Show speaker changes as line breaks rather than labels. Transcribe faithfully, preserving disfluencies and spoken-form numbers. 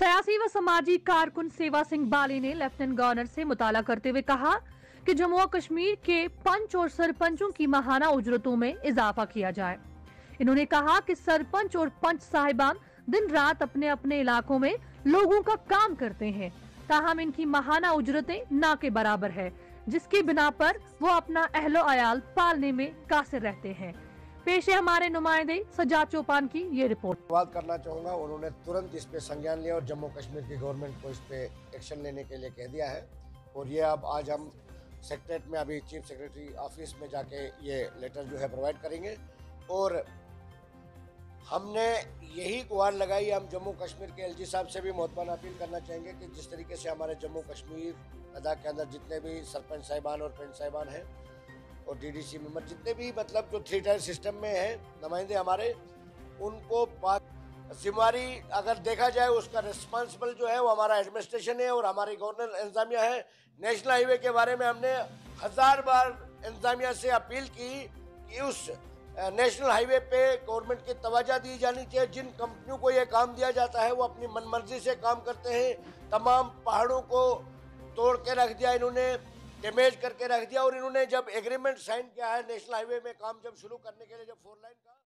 सियासी व सामाजिक कारकुन सेवा सिंह बाली ने लेफ्टिनेंट गवर्नर से मुताला करते हुए कहा कि जम्मू और कश्मीर के पंच और सरपंचों की माहाना उजरतों में इजाफा किया जाए। इन्होंने कहा कि सरपंच और पंच साहिबान दिन रात अपने अपने इलाकों में लोगों का काम करते हैं, ताहम इनकी माहाना उजरतें ना के बराबर है, जिसकी बिना पर वो अपना अहलो अयाल पालने में कासिर रहते हैं। पेश है हमारे नुमाइंदे सजाद चौपान की ये रिपोर्ट।
बात करना चाहूँगा, उन्होंने तुरंत इस पे संज्ञान लिया और जम्मू कश्मीर की गवर्नमेंट को इस पे एक्शन लेने के लिए कह दिया है। और ये अब आज हम सेक्रेटरीट में अभी चीफ सेक्रेटरी ऑफिस में जाके ये लेटर जो है प्रोवाइड करेंगे। और हमने यही गुहार लगाई, हम जम्मू कश्मीर के एलजी साहब से भी मोहतबान अपील करना चाहेंगे कि जिस तरीके से हमारे जम्मू कश्मीर लद्दाख के अंदर जितने भी सरपंच साहिबान और पंच साहिबान हैं और डीडीसी मेंबर जितने भी मतलब जो थ्री टायर सिस्टम में हैं नुमाइंदे हमारे, उनको जिम्मेवारी अगर देखा जाए उसका रिस्पॉन्सिबल जो है वो हमारा एडमिनिस्ट्रेशन है और हमारी गवर्नर इंतजामिया है। नेशनल हाईवे के बारे में हमने हजार बार इंतजामिया से अपील की कि उस नेशनल हाईवे पे गवर्नमेंट की तवज्जो दी जानी चाहिए। जिन कंपनियों को ये काम दिया जाता है वो अपनी मनमर्जी से काम करते हैं। तमाम पहाड़ों को तोड़ के रख दिया इन्होंने, डैमेज करके रख दिया। और इन्होंने जब एग्रीमेंट साइन किया है नेशनल हाईवे में काम जब शुरू करने के लिए, जब फोर लाइन का